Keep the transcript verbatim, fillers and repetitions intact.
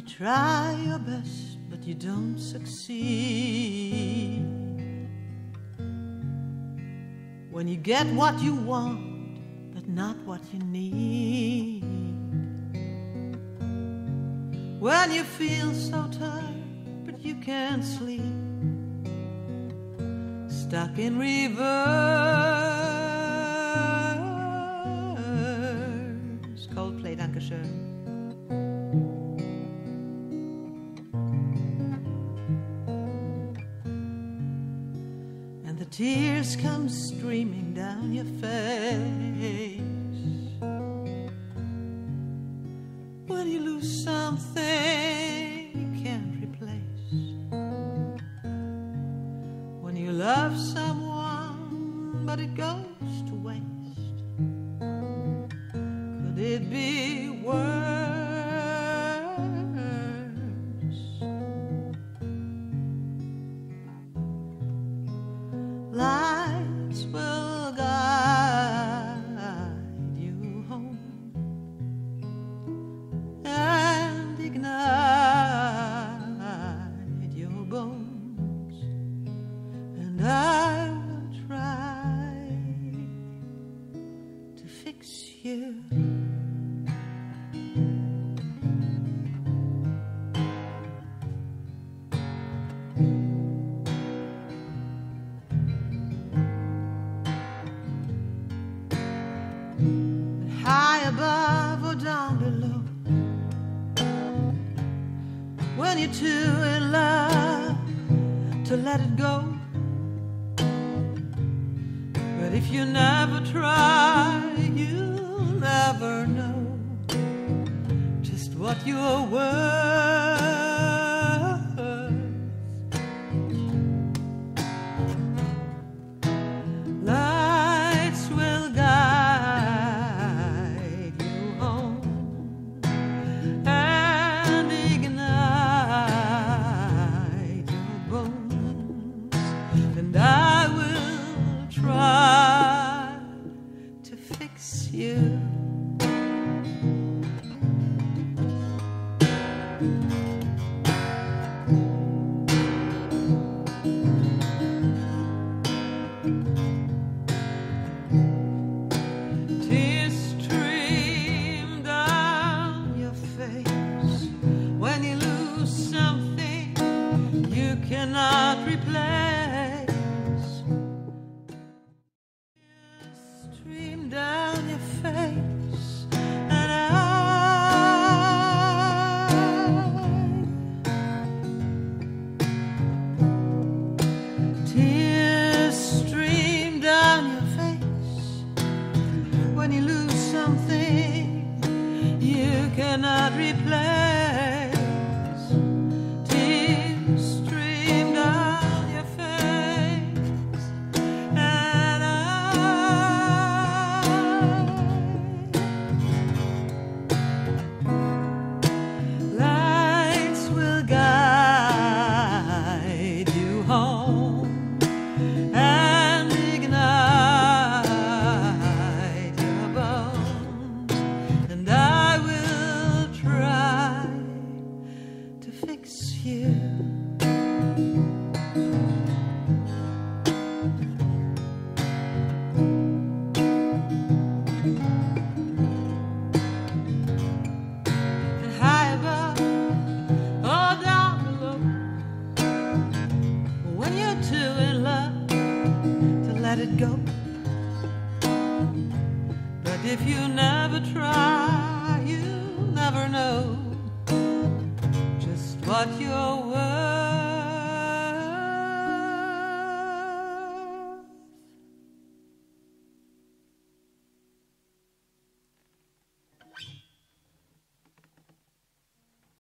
try your best, but you don't succeed. When you get what you want, but not what you need. When you feel so tired, but you can't sleep. Stuck in reverse. Coldplay, Dankeschön. Tears come streaming down your face when you lose something you can't replace. When you love someone but it goes to waste. Could it be worse? Lights will guide you home and ignite your bones, and I will try to fix you. Above or down below, when you're too in love to let it go. But if you never try, you'll never know just what you're worth. Lights will guide and ignite your bones, and I will try to fix you. Cannot replace. Stream down your face, and I, tears stream down your face when you lose something you cannot replace. Let it go. But if you never try, you'll never know just what you're